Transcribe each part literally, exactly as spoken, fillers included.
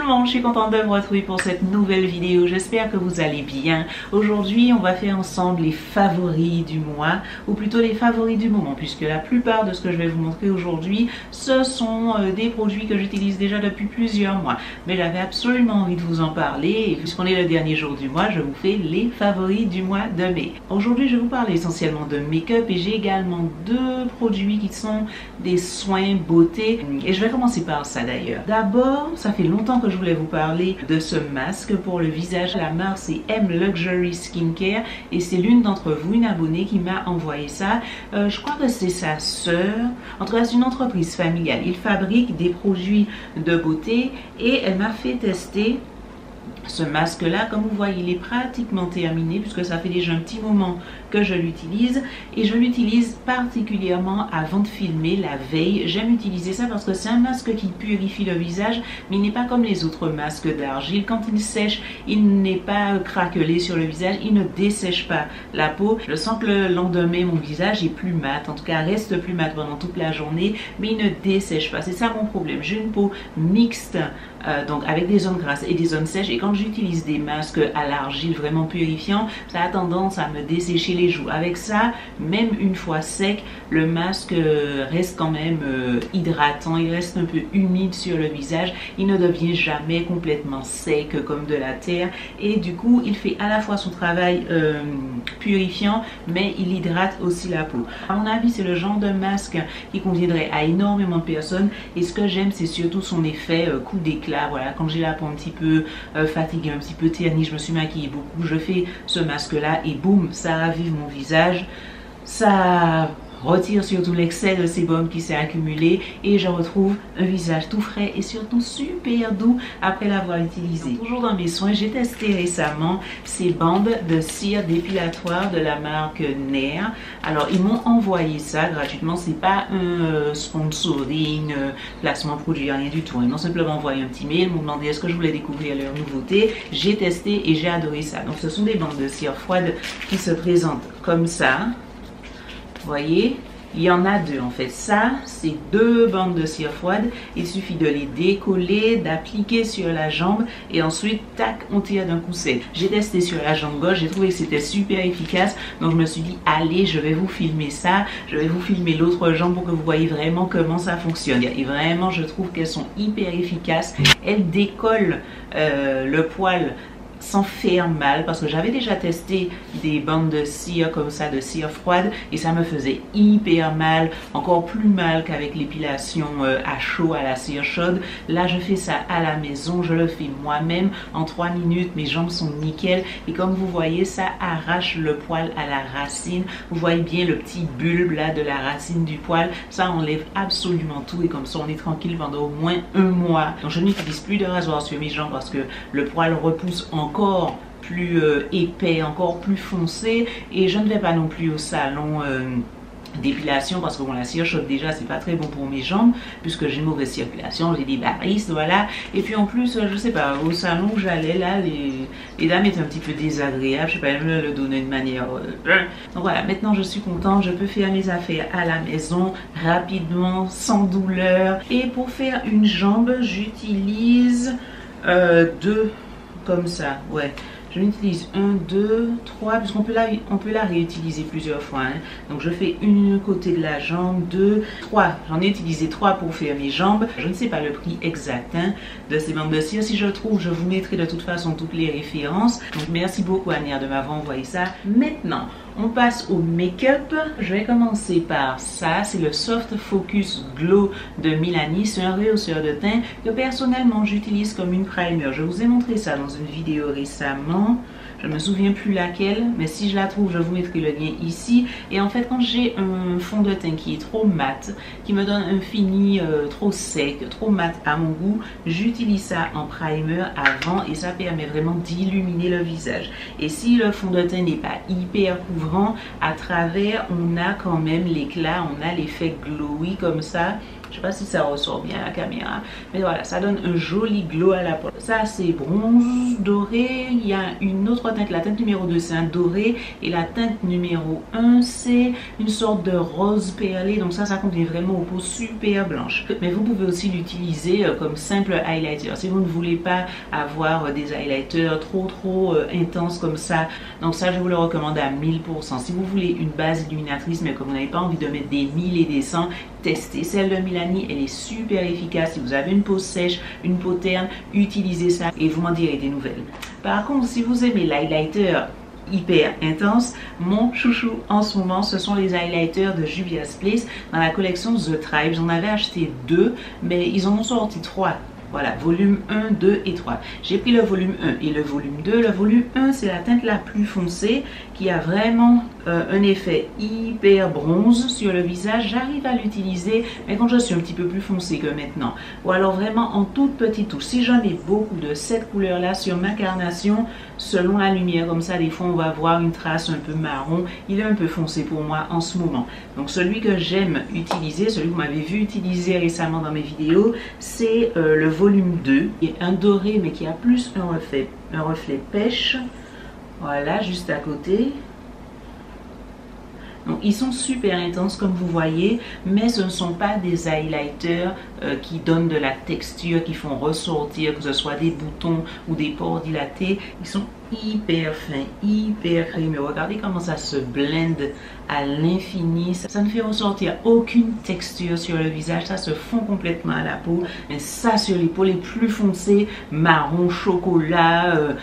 le monde, je suis contente de vous retrouver pour cette nouvelle vidéo. J'espère que vous allez bien. Aujourd'hui, on va faire ensemble les favoris du mois, ou plutôt les favoris du moment, puisque la plupart de ce que je vais vous montrer aujourd'hui, ce sont euh, des produits que j'utilise déjà depuis plusieurs mois. Mais j'avais absolument envie de vous en parler, et puisqu'on est le dernier jour du mois, je vous fais les favoris du mois de mai. Aujourd'hui, je vais vous parler essentiellement de make-up, et j'ai également deux produits qui sont des soins beauté. Et je vais commencer par ça d'ailleurs. D'abord, ça fait longtemps que je voulais vous parler de ce masque pour le visage. La marque c'est M Luxury Skincare et c'est l'une d'entre vous, une abonnée, qui m'a envoyé ça. Euh, je crois que c'est sa sœur. En tout cas, c'est une entreprise familiale. Ils fabriquent des produits de beauté et elle m'a fait tester ce masque là. Comme vous voyez, il est pratiquement terminé puisque ça fait déjà un petit moment que je l'utilise et je l'utilise particulièrement avant de filmer, la veille. J'aime utiliser ça parce que c'est un masque qui purifie le visage, mais il n'est pas comme les autres masques d'argile. Quand il sèche, il n'est pas craquelé sur le visage, il ne dessèche pas la peau. Je sens que le lendemain mon visage est plus mat, en tout cas reste plus mat pendant toute la journée, mais il ne dessèche pas. C'est ça mon problème. J'ai une peau mixte, euh, donc avec des zones grasses et des zones sèches, et quand j'utilise des masques à l'argile vraiment purifiants, ça a tendance à me dessécher les joues. Avec ça, même une fois sec, le masque reste quand même euh, hydratant, il reste un peu humide sur le visage, il ne devient jamais complètement sec comme de la terre, et du coup il fait à la fois son travail euh, purifiant, mais il hydrate aussi la peau. À mon avis, c'est le genre de masque qui conviendrait à énormément de personnes, et ce que j'aime, c'est surtout son effet euh, coup d'éclat. Voilà, quand j'ai la peau un petit peu euh, fatiguée, un petit peu ternie, je me suis maquillée beaucoup, je fais ce masque là et boum, ça ravive mon visage, ça retire surtout l'excès de sébum qui s'est accumulé et je retrouve un visage tout frais et surtout super doux après l'avoir utilisé. Donc, toujours dans mes soins, j'ai testé récemment ces bandes de cire dépilatoire de la marque Nair. Alors ils m'ont envoyé ça gratuitement, c'est pas un euh, sponsoring, euh, placement produit, rien du tout. Ils m'ont simplement envoyé un petit mail, m'ont demandé est-ce que je voulais découvrir leur nouveauté. J'ai testé et j'ai adoré ça. Donc ce sont des bandes de cire froide qui se présentent comme ça. Vous voyez, il y en a deux en fait. Ça, c'est deux bandes de cire froide. Il suffit de les décoller, d'appliquer sur la jambe et ensuite, tac, on tire d'un coup sec. J'ai testé sur la jambe gauche, j'ai trouvé que c'était super efficace. Donc je me suis dit, allez, je vais vous filmer ça. Je vais vous filmer l'autre jambe pour que vous voyez vraiment comment ça fonctionne. Et vraiment, je trouve qu'elles sont hyper efficaces. Elles décollent euh, le poil sans faire mal, parce que j'avais déjà testé des bandes de cire comme ça, de cire froide, et ça me faisait hyper mal, encore plus mal qu'avec l'épilation euh, à chaud à la cire chaude. Là je fais ça à la maison, je le fais moi-même en trois minutes, mes jambes sont nickel, et comme vous voyez, ça arrache le poil à la racine. Vous voyez bien le petit bulbe là de la racine du poil, ça enlève absolument tout, et comme ça on est tranquille pendant au moins un mois. Donc je n'utilise plus de rasoir sur mes jambes parce que le poil repousse encore encore plus euh, épais, encore plus foncé, et je ne vais pas non plus au salon euh, d'épilation parce que bon, la cire chaude déjà c'est pas très bon pour mes jambes puisque j'ai une mauvaise circulation, j'ai des baristes, voilà. Et puis en plus, je sais pas, au salon où j'allais là, les, les dames étaient un petit peu désagréables, je sais pas, elles me le donnaient de manière euh... donc voilà, maintenant je suis contente, je peux faire mes affaires à la maison rapidement, sans douleur. Et pour faire une jambe, j'utilise euh, deux comme ça, ouais. Je l'utilise un, deux, trois, puisqu'on peut la, on peut la réutiliser plusieurs fois. Hein. Donc je fais une côté de la jambe, deux, trois. J'en ai utilisé trois pour faire mes jambes. Je ne sais pas le prix exact hein, de ces bandes de cire. Si je trouve, je vous mettrai de toute façon toutes les références. Donc merci beaucoup Ania de m'avoir envoyé ça. Maintenant, on passe au make-up. Je vais commencer par ça. C'est le Soft Focus Glow de Milani. C'est un rehausseur de teint que personnellement j'utilise comme une primer. Je vous ai montré ça dans une vidéo récemment. Je ne me souviens plus laquelle, mais si je la trouve, je vous mettrai le lien ici. Et en fait, quand j'ai un fond de teint qui est trop mat, qui me donne un fini euh, trop sec, trop mat à mon goût, j'utilise ça en primer avant et ça permet vraiment d'illuminer le visage. Et si le fond de teint n'est pas hyper couvrant, à travers, on a quand même l'éclat, on a l'effet glowy comme ça. Je sais pas si ça ressort bien à la caméra, mais voilà, ça donne un joli glow à la peau. Ça c'est bronze doré. Il y a une autre teinte, la teinte numéro deux c'est un doré, et la teinte numéro un c'est une sorte de rose perlé. Donc ça, ça convient vraiment aux peaux super blanches. Mais vous pouvez aussi l'utiliser comme simple highlighter si vous ne voulez pas avoir des highlighters trop trop euh, intenses comme ça. Donc ça, je vous le recommande à mille pour cent. Si vous voulez une base illuminatrice mais que vous n'avez pas envie de mettre des mille et des cents, testez celle de Milani. Elle est super efficace. Si vous avez une peau sèche, une peau terne, utilisez ça et vous m'en direz des nouvelles. Par contre, si vous aimez l'highlighter hyper intense, mon chouchou en ce moment, ce sont les highlighters de Juvia's Place dans la collection The Tribe. J'en avais acheté deux, mais ils en ont sorti trois. Voilà, volume un, deux et trois. J'ai pris le volume un et le volume deux. Le volume un, c'est la teinte la plus foncée qui a vraiment euh, un effet hyper bronze sur le visage. J'arrive à l'utiliser, mais quand je suis un petit peu plus foncé que maintenant. Ou alors vraiment en toute petite touche. Si j'en ai beaucoup de cette couleur-là sur ma carnation, selon la lumière, comme ça, des fois, on va voir une trace un peu marron. Il est un peu foncé pour moi en ce moment. Donc, celui que j'aime utiliser, celui que vous m'avez vu utiliser récemment dans mes vidéos, c'est euh, le volume deux, qui est un doré, mais qui a plus un reflet, un reflet pêche. Voilà, juste à côté. Donc, ils sont super intenses comme vous voyez, mais ce ne sont pas des highlighters euh, qui donnent de la texture, qui font ressortir, que ce soit des boutons ou des pores dilatés. Ils sont hyper fins, hyper crémeux. Regardez comment ça se blende à l'infini. Ça, ça ne fait ressortir aucune texture sur le visage. Ça se fond complètement à la peau. Mais ça, sur les peaux les plus foncées, marron, chocolat, euh,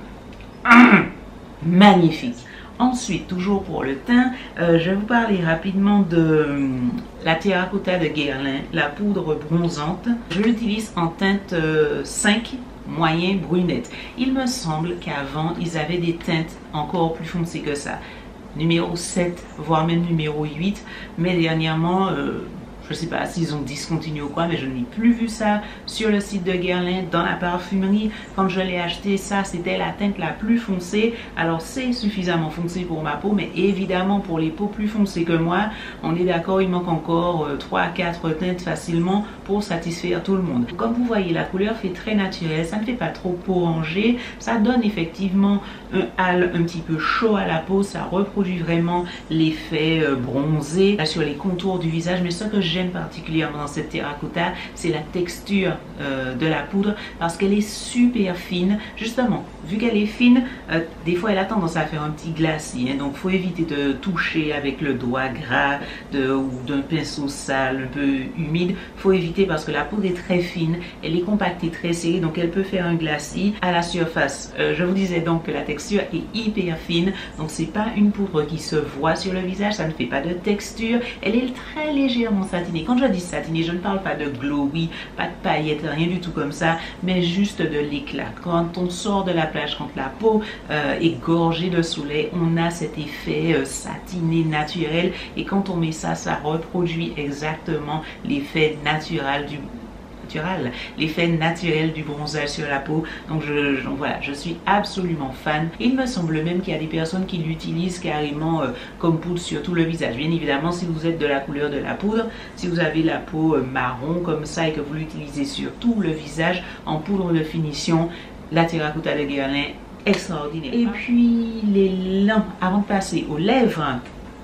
magnifique. Ensuite, toujours pour le teint, euh, je vais vous parler rapidement de euh, la Terracotta de Guerlain, la poudre bronzante. Je l'utilise en teinte euh, cinq, moyen, brunette. Il me semble qu'avant, ils avaient des teintes encore plus foncées que ça. Numéro sept, voire même numéro huit. Mais dernièrement, euh, je ne sais pas s'ils ont discontinué ou quoi, mais je n'ai plus vu ça sur le site de Guerlain, dans la parfumerie. Quand je l'ai acheté, ça, c'était la teinte la plus foncée. Alors, c'est suffisamment foncé pour ma peau, mais évidemment, pour les peaux plus foncées que moi, on est d'accord, il manque encore euh, trois à quatre teintes facilement pour satisfaire tout le monde. Comme vous voyez, la couleur fait très naturelle, ça ne fait pas trop orangé. Ça donne effectivement un hâle un petit peu chaud à la peau, ça reproduit vraiment l'effet euh, bronzé là, sur les contours du visage. Mais ce que j'aime particulièrement dans cette terracotta, c'est la texture euh, de la poudre, parce qu'elle est super fine. Justement, vu qu'elle est fine, euh, des fois elle a tendance à faire un petit glacis, hein, donc il faut éviter de toucher avec le doigt gras de, ou d'un pinceau sale, un peu humide. Il faut éviter parce que la poudre est très fine, elle est compactée, très serrée, donc elle peut faire un glacis à la surface. Euh, je vous disais donc que la texture est hyper fine, donc c'est pas une poudre qui se voit sur le visage, ça ne fait pas de texture, elle est très légèrement satinée. Quand je dis satiné, je ne parle pas de glowy, pas de paillettes, rien du tout comme ça, mais juste de l'éclat. Quand on sort de la plage, quand la peau euh, est gorgée de soleil, on a cet effet euh, satiné naturel, et quand on met ça, ça reproduit exactement l'effet naturel du naturel, l'effet naturel du bronzage sur la peau. Donc je, je, voilà, je suis absolument fan. Il me semble même qu'il y a des personnes qui l'utilisent carrément euh, comme poudre sur tout le visage. Bien évidemment, si vous êtes de la couleur de la poudre, si vous avez la peau euh, marron comme ça et que vous l'utilisez sur tout le visage en poudre de finition, la Terracotta de Guerlain, extraordinaire. Et puis les lampes, avant de passer aux lèvres,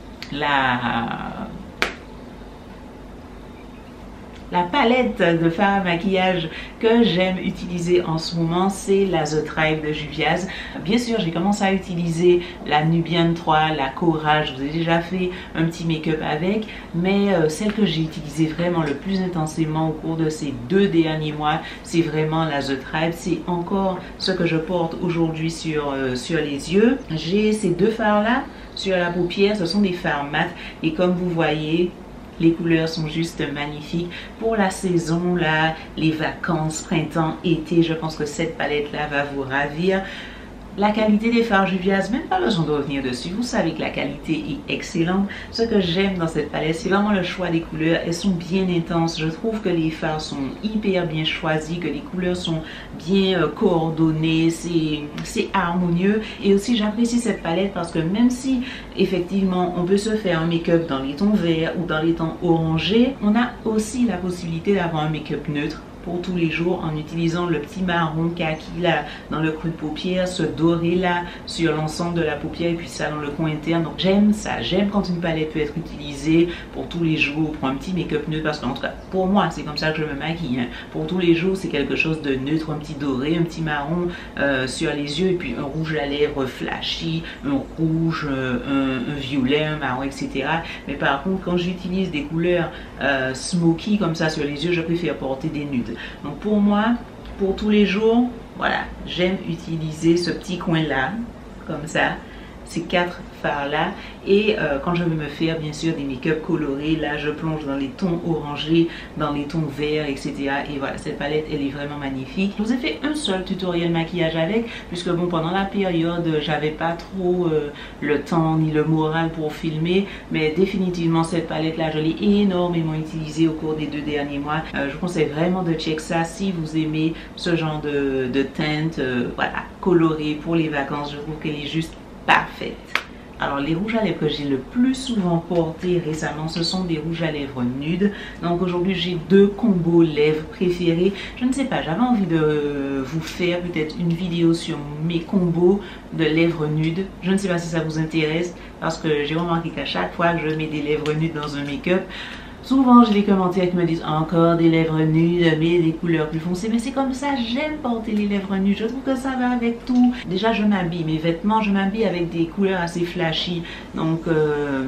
la La palette de fard à maquillage que j'aime utiliser en ce moment, c'est la The Tribe de Juvia's. Bien sûr, j'ai commencé à utiliser la Nubian trois, la Corail. Je vous ai déjà fait un petit make-up avec, mais euh, celle que j'ai utilisée vraiment le plus intensément au cours de ces deux derniers mois, c'est vraiment la The Tribe. C'est encore ce que je porte aujourd'hui sur, euh, sur les yeux. J'ai ces deux fards-là sur la paupière. Ce sont des fards mat, et comme vous voyez, les couleurs sont juste magnifiques. Pour la saison, là, les vacances, printemps, été, je pense que cette palette-là va vous ravir. La qualité des fards Juvia's, même pas besoin de revenir dessus. Vous savez que la qualité est excellente. Ce que j'aime dans cette palette, c'est vraiment le choix des couleurs. Elles sont bien intenses. Je trouve que les fards sont hyper bien choisis, que les couleurs sont bien euh, coordonnées. C'est harmonieux. Et aussi, j'apprécie cette palette parce que même si, effectivement, on peut se faire un make-up dans les tons verts ou dans les tons orangés, on a aussi la possibilité d'avoir un make-up neutre pour tous les jours en utilisant le petit marron kaki là dans le creux de paupière, ce doré là sur l'ensemble de la paupière et puis ça dans le coin interne. Donc j'aime ça, j'aime quand une palette peut être utilisée pour tous les jours, pour un petit make-up neutre, parce qu'en tout cas pour moi c'est comme ça que je me maquille, hein. Pour tous les jours c'est quelque chose de neutre, un petit doré, un petit marron euh, sur les yeux et puis un rouge à lèvres flashy, un rouge, euh, un, un violet, un marron, et cetera. Mais par contre quand j'utilise des couleurs euh, smoky comme ça sur les yeux, je préfère porter des nudes. Donc pour moi, pour tous les jours, voilà, j'aime utiliser ce petit coin là, comme ça, ces quatre fards là. Et euh, quand je veux me faire bien sûr des make-up colorés, là je plonge dans les tons orangés, dans les tons verts, et cetera. Et voilà, cette palette elle est vraiment magnifique. Je vous ai fait un seul tutoriel maquillage avec, puisque bon, pendant la période j'avais pas trop euh, le temps ni le moral pour filmer, mais définitivement cette palette là je l'ai énormément utilisée au cours des deux derniers mois. Euh, je vous conseille vraiment de check ça si vous aimez ce genre de, de teinte, euh, voilà, colorée pour les vacances. Je trouve qu'elle est juste parfaite. Alors les rouges à lèvres que j'ai le plus souvent porté récemment, ce sont des rouges à lèvres nudes. Donc aujourd'hui j'ai deux combos lèvres préférés. Je ne sais pas, j'avais envie de vous faire peut-être une vidéo sur mes combos de lèvres nudes. Je ne sais pas si ça vous intéresse parce que j'ai remarqué qu'à chaque fois que je mets des lèvres nudes dans un make-up, souvent j'ai des commentaires qui me disent encore des lèvres nudes, mais des couleurs plus foncées. Mais c'est comme ça, j'aime porter les lèvres nudes. Je trouve que ça va avec tout. Déjà je m'habille, mes vêtements, je m'habille avec des couleurs assez flashy. Donc euh,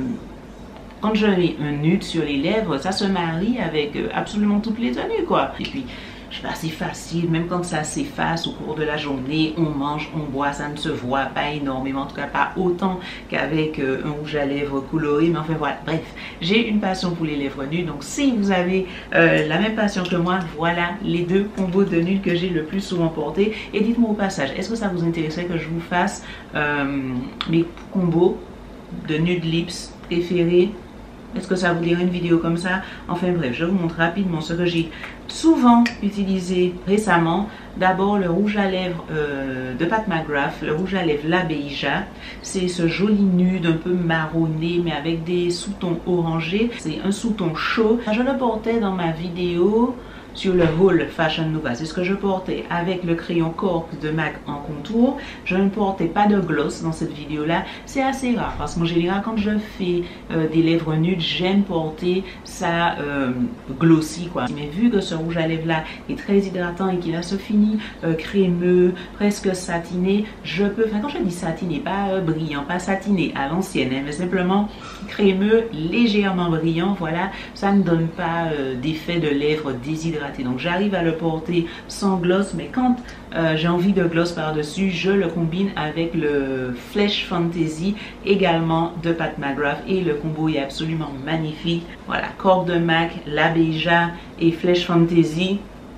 quand je mets un nude sur les lèvres, ça se marie avec euh, absolument toutes les tenues quoi. Et puis je sais pas, c'est facile, même quand ça s'efface au cours de la journée, on mange, on boit, ça ne se voit pas énormément, en tout cas pas autant qu'avec euh, un rouge à lèvres coloré, mais enfin voilà, bref, j'ai une passion pour les lèvres nudes, donc si vous avez euh, la même passion que moi, voilà les deux combos de nudes que j'ai le plus souvent portés. Et dites-moi au passage, est-ce que ça vous intéresserait que je vous fasse euh, mes combos de nude lips préférés? Est-ce que ça vous dirait une vidéo comme ça? Enfin bref, je vous montre rapidement ce que j'ai souvent utilisé récemment. D'abord le rouge à lèvres euh, de Pat McGrath, le rouge à lèvres La Beija. C'est ce joli nude un peu marronné mais avec des sous-tons orangés. C'est un sous-ton chaud. Je le portais dans ma vidéo sur le haul Fashion Nova. C'est ce que je portais avec le crayon Cork de MAC en contour. Je ne portais pas de gloss dans cette vidéo là. C'est assez rare parce qu'en général quand je fais euh, des lèvres nudes, j'aime porter ça euh, glossy quoi. Mais vu que ce rouge à lèvres là est très hydratant et qu'il a ce fini euh, crémeux, presque satiné, je peux, enfin quand je dis satiné, pas euh, brillant, pas satiné à l'ancienne, hein, mais simplement crémeux, légèrement brillant, voilà, ça ne donne pas euh, d'effet de lèvres déshydratées. Donc j'arrive à le porter sans gloss, mais quand euh, j'ai envie de gloss par-dessus, je le combine avec le Flesh Fantasy également de Pat McGrath et le combo est absolument magnifique. Voilà, Cork de MAC, La Beija et Flesh Fantasy,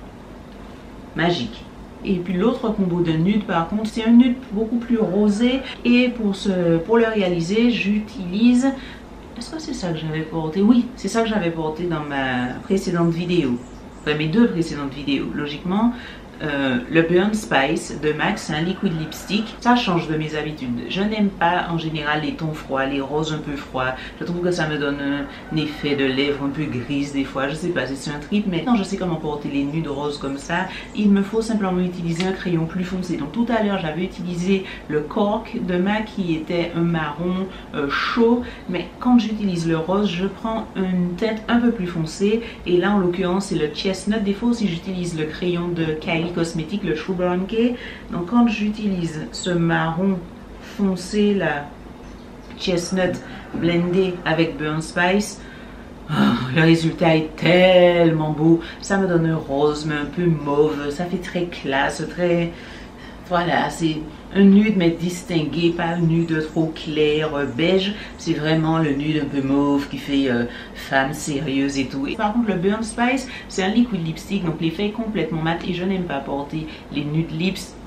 magique. Et puis l'autre combo de nude par contre, c'est un nude beaucoup plus rosé et pour, ce, pour le réaliser, j'utilise... Est-ce que c'est ça que j'avais porté? Oui, c'est ça que j'avais porté dans ma précédente vidéo. Enfin, mes deux précédentes vidéos, logiquement. Euh, le Burn Spice de MAC, c'est un liquid lipstick. Ça change de mes habitudes. Je n'aime pas en général les tons froids, les roses un peu froids. Je trouve que ça me donne un effet de lèvres un peu grises des fois. Je sais pas si c'est un trip, mais quand je sais comment porter les nudes roses comme ça, il me faut simplement utiliser un crayon plus foncé. Donc tout à l'heure, j'avais utilisé le Cork de MAC qui était un marron euh, chaud. Mais quand j'utilise le rose, je prends une teinte un peu plus foncée. Et là, en l'occurrence, c'est le Chestnut. Des fois aussi, j'utilise le crayon de Kylie Cosmétique, le True Brown Key. Donc quand j'utilise ce marron foncé, la Chestnut blendé avec Burn Spice, oh, le résultat est tellement beau. Ça me donne un rose mais un peu mauve, ça fait très classe, très... Voilà, c'est un nude mais distingué, pas un nude trop clair, euh, beige. C'est vraiment le nude un peu mauve qui fait euh, femme sérieuse et tout. Et par contre, le Burn Spice, c'est un liquid lipstick, donc l'effet est complètement mat et je n'aime pas porter les nude lips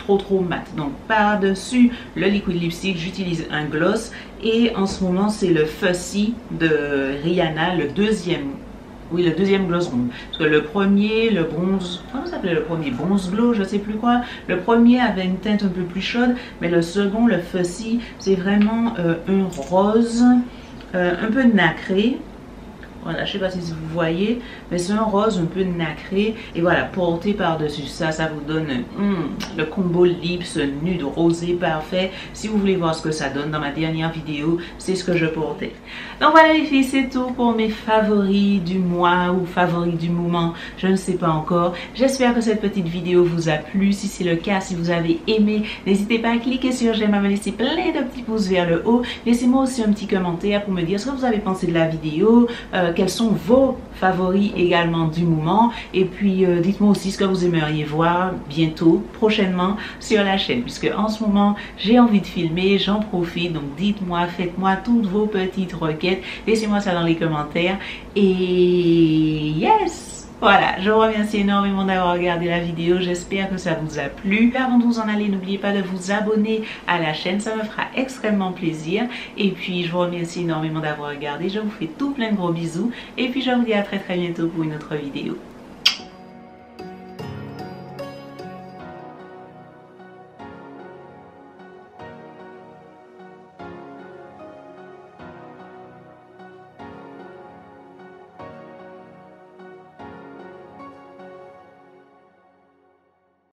trop trop mat. Donc par-dessus le liquid lipstick, j'utilise un gloss et en ce moment c'est le Fussy de Rihanna, le deuxième. Oui, le deuxième gloss rond. Parce que le premier, le bronze, comment ça s'appelait le premier? Bronze glow, je sais plus quoi. Le premier avait une teinte un peu plus chaude, mais le second, le Fussy, c'est vraiment euh, un rose, euh, un peu nacré. Voilà, je sais pas si vous voyez, mais c'est un rose un peu nacré. Et voilà, porté par-dessus ça, ça vous donne hum, le combo lips nude rosé parfait. Si vous voulez voir ce que ça donne dans ma dernière vidéo, c'est ce que je portais. Donc voilà les filles, c'est tout pour mes favoris du mois ou favoris du moment. Je ne sais pas encore. J'espère que cette petite vidéo vous a plu. Si c'est le cas, si vous avez aimé, n'hésitez pas à cliquer sur j'aime, à me laisser plein de petits pouces vers le haut. Laissez-moi aussi un petit commentaire pour me dire ce que vous avez pensé de la vidéo. Euh, quels sont vos favoris également du moment, et puis euh, dites-moi aussi ce que vous aimeriez voir bientôt, prochainement sur la chaîne, puisque en ce moment j'ai envie de filmer, j'en profite. Donc dites-moi, faites-moi toutes vos petites requêtes, laissez-moi ça dans les commentaires. Et yes, voilà, je vous remercie énormément d'avoir regardé la vidéo, j'espère que ça vous a plu. Avant de vous en aller, n'oubliez pas de vous abonner à la chaîne, ça me fera extrêmement plaisir. Et puis je vous remercie énormément d'avoir regardé, je vous fais tout plein de gros bisous. Et puis je vous dis à très très bientôt pour une autre vidéo.